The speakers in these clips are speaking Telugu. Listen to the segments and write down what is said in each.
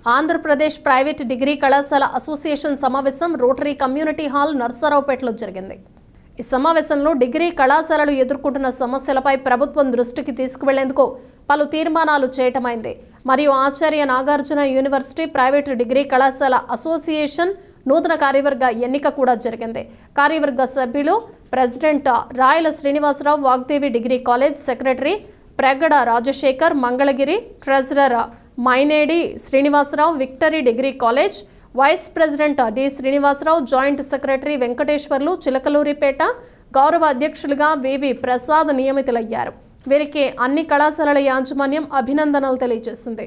ఆంధ్రప్రదేశ్ ప్రైవేట్ డిగ్రీ కళాశాల అసోసియేషన్ సమావేశం రోటరీ కమ్యూనిటీ హాల్ నర్సరావుపేటలో జరిగింది. ఈ సమావేశంలో డిగ్రీ కళాశాలలు ఎదుర్కొంటున్న సమస్యలపై ప్రభుత్వం దృష్టికి తీసుకువెళ్లేందుకు పలు తీర్మానాలు చేయటమైంది. మరియు Acharya Nagarjuna university private degree కళాశాల అసోసియేషన్ నూతన కార్యవర్గ ఎన్నిక కూడా జరిగింది. కార్యవర్గ సభ్యులు president Rayala Srinivasarao, Vagdevi degree college secretary Pragada Rajasekhar, Mangalagiri treasurer Mainedi Srinivasarao, Victory degree college vice president D Srinivasarao, joint secretary Venkateswarlu, Chilakaluripet గౌరవ అధ్యక్షులుగా వివి ప్రసాద్ నియమితులయ్యారు. వీరికి అన్ని కళాశాలల యాజమాన్యం అభినందనలు తెలియజేసింది.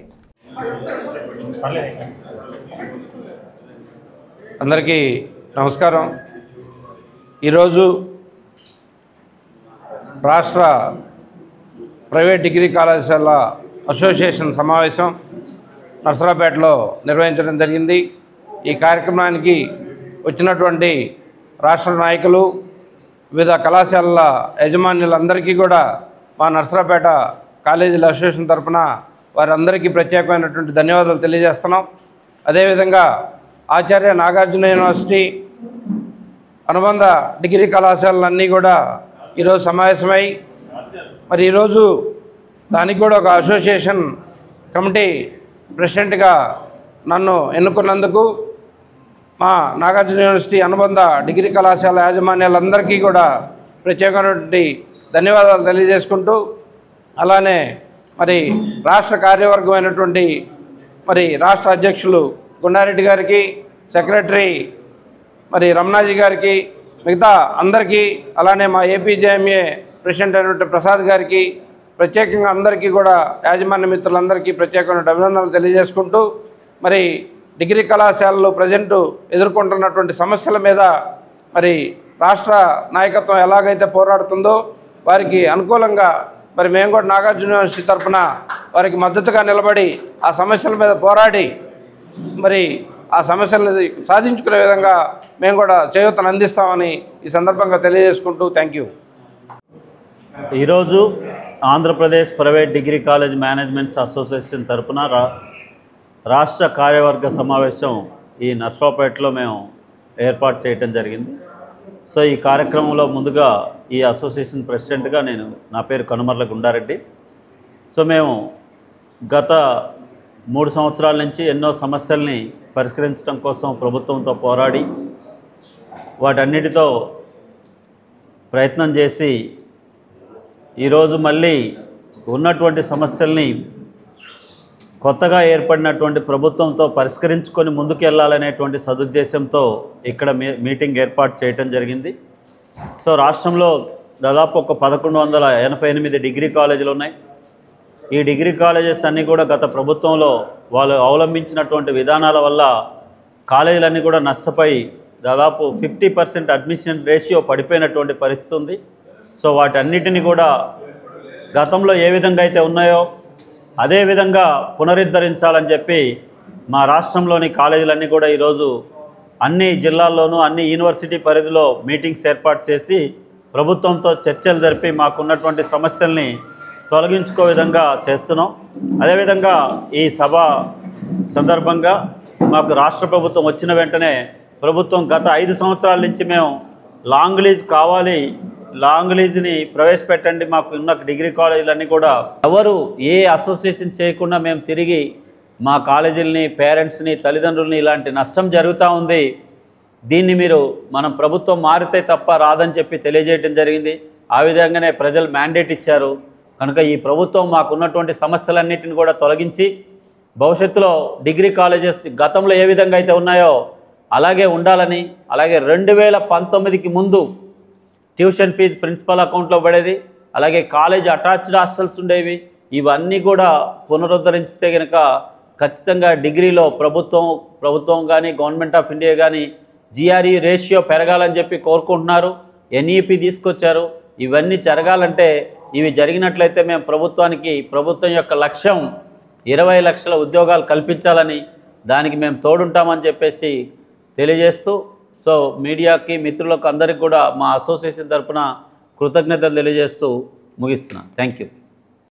అందరికీ నమస్కారం. ఈరోజు రాష్ట్ర ప్రైవేట్ డిగ్రీ కళాశాల అసోసియేషన్ సమావేశం నర్సరావుపేటలో నిర్వహించడం జరిగింది. ఈ కార్యక్రమానికి వచ్చినటువంటి రాష్ట్ర నాయకులు, వివిధ కళాశాలల యజమానులందరికీ కూడా మా నర్సరావుపేట కాలేజీల అసోసియేషన్ తరఫున వారందరికీ ప్రత్యేకమైనటువంటి ధన్యవాదాలు తెలియజేస్తున్నాం. అదేవిధంగా ఆచార్య నాగార్జున యూనివర్సిటీ అనుబంధ డిగ్రీ కళాశాలలన్నీ కూడా ఈరోజు సమావేశమై మరి ఈరోజు దానికి కూడా ఒక అసోసియేషన్ కమిటీ ప్రెసిడెంట్గా నన్ను ఎన్నుకున్నందుకు మా నాగార్జున యూనివర్సిటీ అనుబంధ డిగ్రీ కళాశాల యాజమాన్యాలందరికీ కూడా ప్రత్యేకమైనటువంటి ధన్యవాదాలు తెలియజేసుకుంటూ, అలానే మరి రాష్ట్ర కార్యవర్గమైనటువంటి మరి రాష్ట్ర అధ్యక్షులు గుండారెడ్డి గారికి, సెక్రటరీ మరి రమణాజీ గారికి, మిగతా అందరికీ, అలానే మా ఏపీజేఎంఏ ప్రెసిడెంట్ అయినటువంటి ప్రసాద్ గారికి, ప్రత్యేకంగా అందరికీ కూడా యాజమాన్య మిత్రులందరికీ ప్రత్యేకమైన అభినందనలు తెలియజేసుకుంటూ, మరి డిగ్రీ కళాశాలలు ప్రజెంటు ఎదుర్కొంటున్నటువంటి సమస్యల మీద మరి రాష్ట్ర నాయకత్వం ఎలాగైతే పోరాడుతుందో వారికి అనుకూలంగా మరి మేము కూడా నాగార్జున యూనివర్సిటీ తరఫున వారికి మద్దతుగా నిలబడి ఆ సమస్యల మీద పోరాడి మరి ఆ సమస్యలను సాధించుకునే విధంగా మేము కూడా చేయూతను అందిస్తామని ఈ సందర్భంగా తెలియజేసుకుంటూ థ్యాంక్ యూ. ఈరోజు Andhra Pradesh private degree college managements association తరఫున రాష్ట్ర కార్యవర్గ సమావేశం ఈ నర్సరావుపేటలో మేము ఏర్పాటు చేయటం జరిగింది. సో ఈ కార్యక్రమంలో ముందుగా ఈ అసోసియేషన్ ప్రెసిడెంట్గా నా పేరు కనుమర్ల గుండారెడ్డి. సో మేము గత 3 సంవత్సరాల నుంచి ఎన్నో సమస్యల్ని పరిష్కరించడం కోసం ప్రభుత్వంతో పోరాడి వాటన్నిటితో ప్రయత్నం చేసి ఈరోజు మళ్ళీ ఉన్నటువంటి సమస్యల్ని కొత్తగా ఏర్పడినటువంటి ప్రభుత్వంతో పరిష్కరించుకొని ముందుకు వెళ్ళాలనేటువంటి సదుద్దేశంతో ఇక్కడ మీటింగ్ ఏర్పాటు చేయటం జరిగింది. సో రాష్ట్రంలో దాదాపు ఒక 1188 డిగ్రీ కాలేజీలు ఉన్నాయి. ఈ డిగ్రీ కాలేజెస్ అన్నీ కూడా గత ప్రభుత్వంలో వాళ్ళు అవలంబించినటువంటి విధానాల వల్ల కాలేజీలన్నీ కూడా నష్టపోయి దాదాపు 50% అడ్మిషన్ రేషియో పడిపోయినటువంటి పరిస్థితి ఉంది. సో వాటన్నిటిని కూడా గతంలో ఏ విధంగా అయితే ఉన్నాయో అదే విధంగా పునరుద్ధరించాలని చెప్పి మా రాష్ట్రంలోని కాలేజీలన్నీ కూడా ఈరోజు అన్ని జిల్లాల్లోనూ అన్ని యూనివర్సిటీ పరిధిలో మీటింగ్స్ ఏర్పాటు చేసి ప్రభుత్వంతో చర్చలు జరిపి మాకున్నటువంటి సమస్యల్ని తొలగించుకో విధంగా చేస్తున్నాం. అదేవిధంగా ఈ సభ సందర్భంగా మాకు రాష్ట్ర ప్రభుత్వం వచ్చిన వెంటనే ప్రభుత్వం గత 5 సంవత్సరాల నుంచి మేము లాంగ్ లీజ్ కావాలి, లాంగ్ లీజ్ని ప్రవేశపెట్టండి, మాకు ఉన్న డిగ్రీ కాలేజీలన్నీ కూడా ఎవరు ఏ అసోసియేషన్ చేయకుండా మేము తిరిగి మా కాలేజీలని, పేరెంట్స్ని, తల్లిదండ్రులని ఇలాంటి నష్టం జరుగుతూ ఉంది, దీన్ని మీరు మనం ప్రభుత్వం మారితే తప్ప రాదని చెప్పి తెలియజేయడం జరిగింది. ఆ విధంగానే ప్రజలు మ్యాండేట్ ఇచ్చారు. కనుక ఈ ప్రభుత్వం మాకున్నటువంటి సమస్యలన్నింటిని కూడా తొలగించి భవిష్యత్తులో డిగ్రీ కాలేజెస్ గతంలో ఏ విధంగా అయితే ఉన్నాయో అలాగే ఉండాలని, అలాగే 2019కి ముందు ట్యూషన్ ఫీజు ప్రిన్సిపల్ అకౌంట్లో పడేది, అలాగే కాలేజ్ అటాచ్డ్ హాస్టల్స్ ఉండేవి, ఇవన్నీ కూడా పునరుద్ధరిస్తే కనుక ఖచ్చితంగా డిగ్రీలో ప్రభుత్వం కానీ గవర్నమెంట్ ఆఫ్ ఇండియా కానీ జిఆర్ఈ రేషియో పెరగాలని చెప్పి కోరుకుంటున్నారు. ఎన్ఈపీ తీసుకొచ్చారు. ఇవన్నీ జరగాలంటే ఇవి జరిగినట్లయితే మేము ప్రభుత్వం యొక్క లక్ష్యం 20 లక్షల ఉద్యోగాలు కల్పించాలని, దానికి మేము తోడుంటామని చెప్పేసి తెలియజేస్తూ, సో మీడియాకి, మిత్రులకు అందరికీ కూడా మా అసోసియేషన్ తరఫున కృతజ్ఞతలు తెలియజేస్తూ ముగిస్తున్నాను. Thank you.